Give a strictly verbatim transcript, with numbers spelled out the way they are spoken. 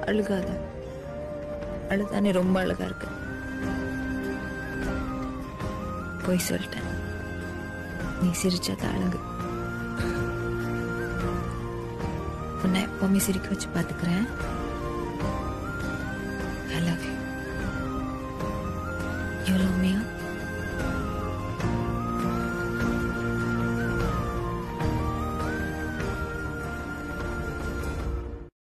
அழுகாத. அழுதானே ரொம்ப அழகா இருக்கு. போய் சொல்லிட்டேன். நீ சிரிச்சாதான் அழகு. உன்னை எப்பவுமே சிரிக்க வச்சு பாத்துக்கிறேன். I love you. You love me?